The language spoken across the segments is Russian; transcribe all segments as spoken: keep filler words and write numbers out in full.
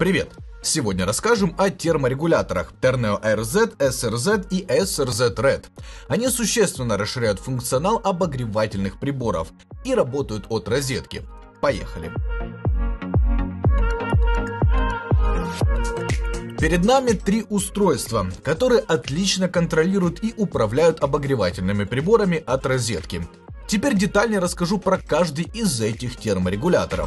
Привет! Сегодня расскажем о терморегуляторах Terneo эр зет, эс эр зет и эс эр зет ред. Они существенно расширяют функционал обогревательных приборов и работают от розетки. Поехали! Перед нами три устройства, которые отлично контролируют и управляют обогревательными приборами от розетки. Теперь детальнее расскажу про каждый из этих терморегуляторов.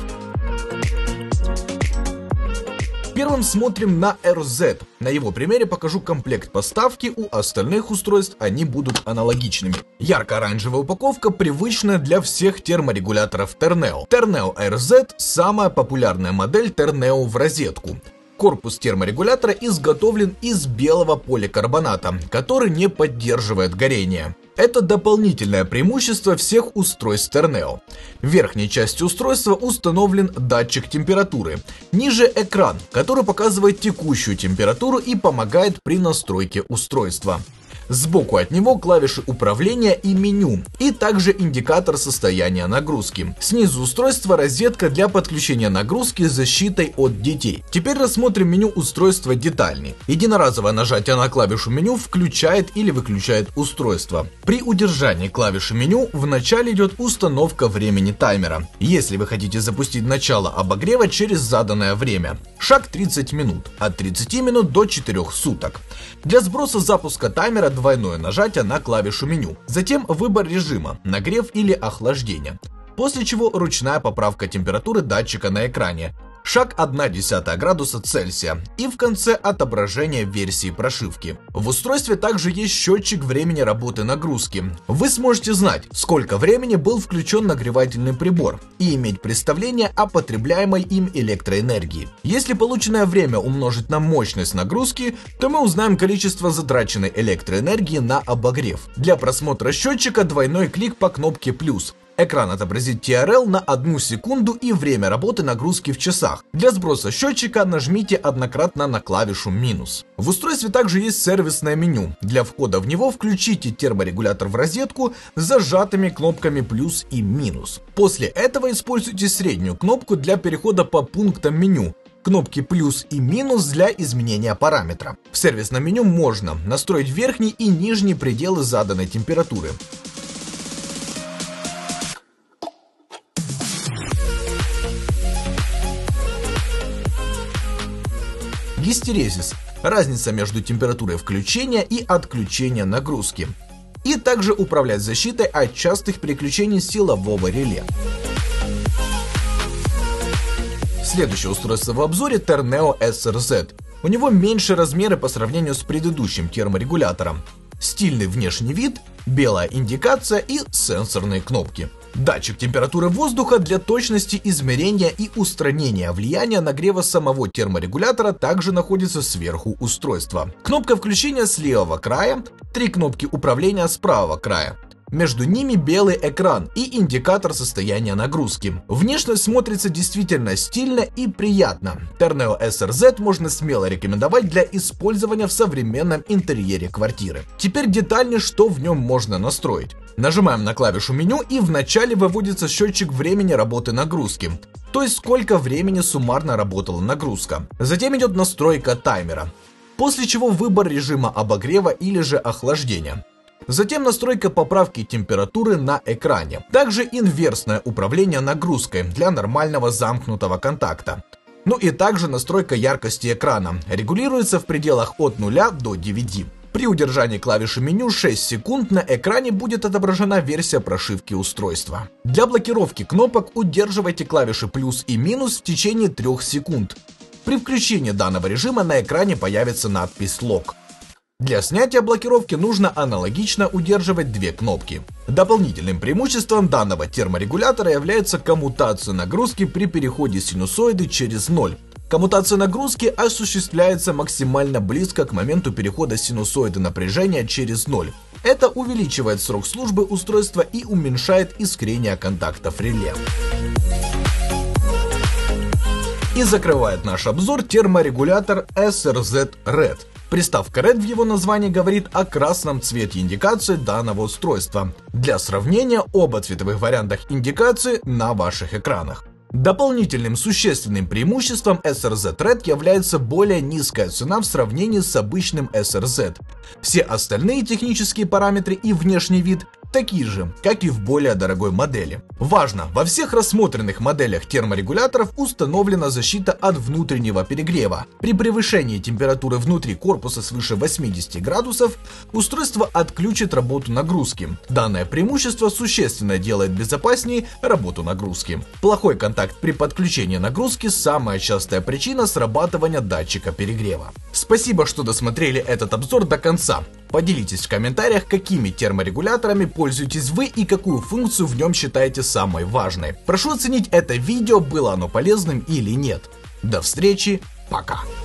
Первым смотрим на эр зет. На его примере покажу комплект поставки, у остальных устройств они будут аналогичными. Ярко-оранжевая упаковка привычная для всех терморегуляторов Terneo. Terneo эр зет – самая популярная модель Terneo в розетку. Корпус терморегулятора изготовлен из белого поликарбоната, который не поддерживает горение. Это дополнительное преимущество всех устройств Terneo. В верхней части устройства установлен датчик температуры. Ниже экран, который показывает текущую температуру и помогает при настройке устройства. Сбоку от него клавиши управления и меню, и также индикатор состояния нагрузки. Снизу устройства розетка для подключения нагрузки с защитой от детей. Теперь рассмотрим меню устройства детальнее. Единоразовое нажатие на клавишу меню включает или выключает устройство. При удержании клавиши меню в начале идет установка времени таймера, если вы хотите запустить начало обогрева через заданное время. Шаг тридцать минут, от тридцати минут до четырёх суток. Для сброса запуска таймера двойное нажатие на клавишу меню. Затем выбор режима, нагрев или охлаждение. После чего ручная поправка температуры датчика на экране. Шаг одна десятая градуса Цельсия. И в конце отображение версии прошивки. В устройстве также есть счетчик времени работы нагрузки. Вы сможете знать, сколько времени был включен нагревательный прибор и иметь представление о потребляемой им электроэнергии. Если полученное время умножить на мощность нагрузки, то мы узнаем количество затраченной электроэнергии на обогрев. Для просмотра счетчика двойной клик по кнопке плюс. Экран отобразит ти ар эл на одну секунду и время работы нагрузки в часах. Для сброса счетчика нажмите однократно на клавишу минус. В устройстве также есть сервисное меню. Для входа в него включите терморегулятор в розетку с зажатыми кнопками плюс и минус. После этого используйте среднюю кнопку для перехода по пунктам меню. Кнопки плюс и минус для изменения параметра. В сервисном меню можно настроить верхний и нижний пределы заданной температуры. Гистерезис – разница между температурой включения и отключения нагрузки. И также управлять защитой от частых переключений силового реле. Следующее устройство в обзоре Terneo эс эр зет. У него меньше размеры по сравнению с предыдущим терморегулятором. Стильный внешний вид, белая индикация и сенсорные кнопки. Датчик температуры воздуха для точности измерения и устранения влияния нагрева самого терморегулятора также находится сверху устройства. Кнопка включения с левого края, три кнопки управления с правого края. Между ними белый экран и индикатор состояния нагрузки. Внешность смотрится действительно стильно и приятно. Terneo эс эр зет можно смело рекомендовать для использования в современном интерьере квартиры. Теперь детальнее, что в нем можно настроить. Нажимаем на клавишу меню, и в начале выводится счетчик времени работы нагрузки, то есть сколько времени суммарно работала нагрузка. Затем идет настройка таймера, после чего выбор режима обогрева или же охлаждения. Затем настройка поправки температуры на экране. Также инверсное управление нагрузкой для нормального замкнутого контакта. Ну и также настройка яркости экрана. Регулируется в пределах от нуля до девяти. При удержании клавиши меню шесть секунд на экране будет отображена версия прошивки устройства. Для блокировки кнопок удерживайте клавиши плюс и минус в течение трёх секунд. При включении данного режима на экране появится надпись «Лок». Для снятия блокировки нужно аналогично удерживать две кнопки. Дополнительным преимуществом данного терморегулятора является коммутация нагрузки при переходе синусоиды через ноль. Коммутация нагрузки осуществляется максимально близко к моменту перехода синусоиды напряжения через ноль. Это увеличивает срок службы устройства и уменьшает искрение контактов реле. И закрывает наш обзор терморегулятор эс эр зет ред. Приставка ред в его названии говорит о красном цвете индикации данного устройства. Для сравнения, оба цветовых вариантах индикации на ваших экранах. Дополнительным существенным преимуществом эс эр зет Red является более низкая цена в сравнении с обычным эс эр зет. Все остальные технические параметры и внешний вид такие же, как и в более дорогой модели. Важно, во всех рассмотренных моделях терморегуляторов установлена защита от внутреннего перегрева. При превышении температуры внутри корпуса свыше восьмидесяти градусов устройство отключит работу нагрузки. Данное преимущество существенно делает безопаснее работу нагрузки. Плохой контакт при подключении нагрузки – самая частая причина срабатывания датчика перегрева. Спасибо, что досмотрели этот обзор до конца. Поделитесь в комментариях, какими терморегуляторами пользуетесь вы и какую функцию в нем считаете самой важной. Прошу оценить это видео, было оно полезным или нет. До встречи, пока!